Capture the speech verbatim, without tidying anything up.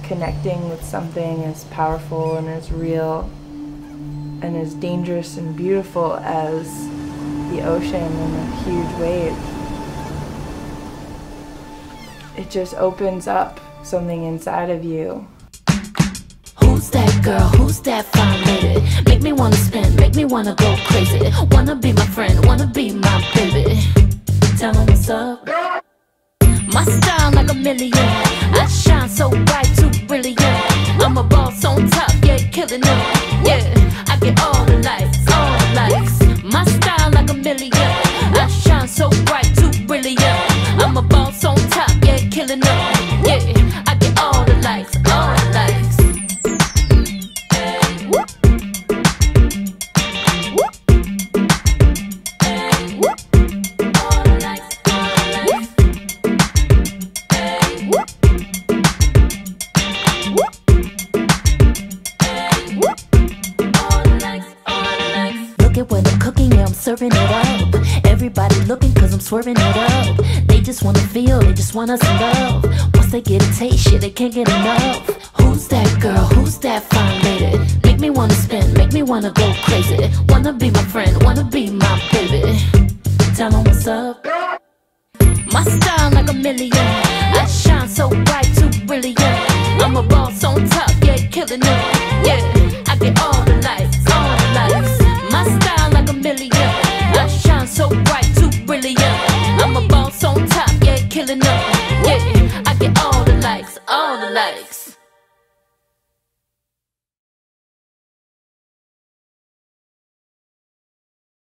connecting with something as powerful and as real and as dangerous and beautiful as the ocean and a huge wave. It just opens up something inside of you. Who's that girl? Who's that fine lady? Make me wanna spin, make me wanna go crazy. Wanna be my friend, wanna be my baby. Tell them what's up. My style like a million. I shine so bright, too brilliant. I'm a boss on top, yeah, killing them. Yeah, I get all the lights, all the lights. My style like a million. I shine so bright, too brilliant. I'm a boss on top, yeah, killing them. Yeah, I get all the lights, all the lights. When I'm cooking, yeah, I'm serving it up. Everybody looking cause I'm swerving it up. They just wanna feel, they just want us in love. Once they get a taste, yeah, they can't get enough. Who's that girl? Who's that fine lady? Make me wanna spin, make me wanna go crazy. Wanna be my friend, wanna be my baby. Tell them what's up. My style like a million. I shine so bright, too brilliant. I'm a boss on top, yeah, killing it. Yeah, I get all the lights, all the lights. My style like a million. I shine so bright, too brilliant. I'm a boss on top, yeah, killing up. Yeah, I get all the likes, all the likes.